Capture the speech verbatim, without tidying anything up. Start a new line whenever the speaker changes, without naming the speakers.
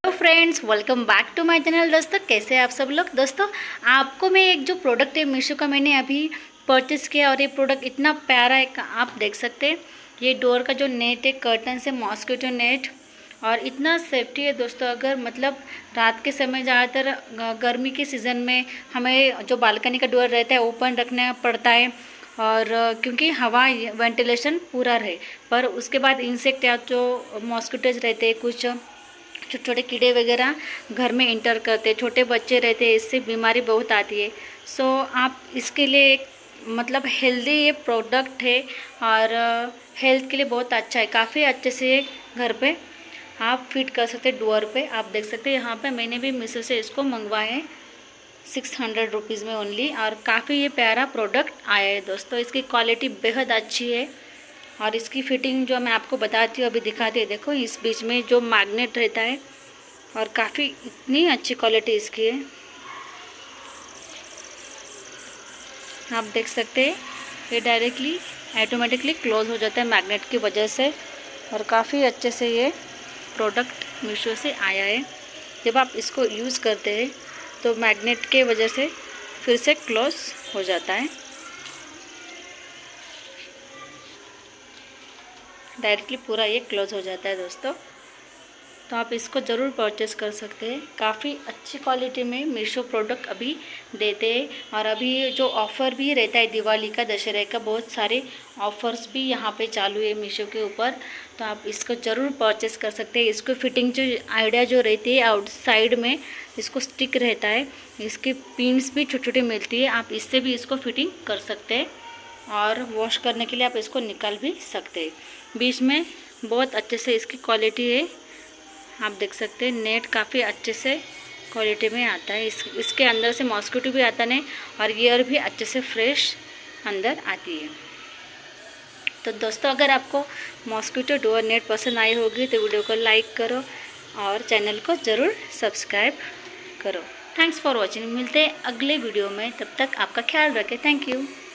तो friends, welcome back to my channel. दोस्तों, कैसे हैं आप सब लोग। दोस्तों, आपको मैं एक जो प्रोडक्ट है मीशो का मैंने अभी परचेज़ किया और ये प्रोडक्ट इतना प्यारा है, आप देख सकते हैं। ये डोर का जो नेट है, कर्टन से मॉस्किटो नेट, और इतना सेफ्टी है दोस्तों। अगर मतलब रात के समय ज़्यादातर गर्मी के सीज़न में हमें जो बालकनी का डोर रहता है ओपन रखना पड़ता है, और क्योंकि हवा वेंटिलेशन पूरा रहे, पर उसके बाद इंसेक्ट या जो मॉस्किटोज रहते हैं, कुछ छोटे छोटे कीड़े वगैरह घर में इंटर करते, छोटे बच्चे रहते हैं, इससे बीमारी बहुत आती है। सो so, आप इसके लिए एक मतलब हेल्दी ये प्रोडक्ट है और हेल्थ के लिए बहुत अच्छा है। काफ़ी अच्छे से घर पे आप फिट कर सकते हैं डोर पे। आप देख सकते हैं यहाँ पे मैंने भी मीशो से इसको मंगवाए हैं सिक्स हंड्रेड रुपीज़ में ओनली, और काफ़ी ये प्यारा प्रोडक्ट आया है दोस्तों। इसकी क्वालिटी बेहद अच्छी है और इसकी फिटिंग जो मैं आपको बताती हूँ, अभी दिखाती हूँ। देखो, इस बीच में जो मैग्नेट रहता है, और काफ़ी इतनी अच्छी क्वालिटी इसकी है, आप देख सकते हैं। ये डायरेक्टली ऑटोमेटिकली क्लोज हो जाता है मैग्नेट की वजह से, और काफ़ी अच्छे से ये प्रोडक्ट मीशो से आया है। जब आप इसको यूज़ करते हैं तो मैग्नेट के वजह से फिर से क्लोज हो जाता है, डायरेक्टली पूरा ये क्लोज हो जाता है दोस्तों। तो आप इसको ज़रूर परचेस कर सकते हैं। काफ़ी अच्छी क्वालिटी में मीशो प्रोडक्ट अभी देते हैं, और अभी जो ऑफ़र भी रहता है दिवाली का, दशहरे का, बहुत सारे ऑफ़र्स भी यहाँ पे चालू है मीशो के ऊपर। तो आप इसको ज़रूर परचेस कर सकते हैं। इसको फिटिंग जो आइडिया जो रहती है, आउटसाइड में इसको स्टिक रहता है, इसकी पिन्स भी छोटी छोटी मिलती है, आप इससे भी इसको फिटिंग कर सकते हैं, और वॉश करने के लिए आप इसको निकाल भी सकते हैं। बीच में बहुत अच्छे से इसकी क्वालिटी है, आप देख सकते हैं। नेट काफ़ी अच्छे से क्वालिटी में आता है। इस इसके अंदर से मॉस्किटो भी आता नहीं, और एयर भी अच्छे से फ्रेश अंदर आती है। तो दोस्तों, अगर आपको मॉस्किटो डोर नेट पसंद आई होगी तो वीडियो को लाइक करो और चैनल को ज़रूर सब्सक्राइब करो। Thanks for watching. मिलते हैं अगले वीडियो में, तब तक आपका ख्याल रखें। Thank you.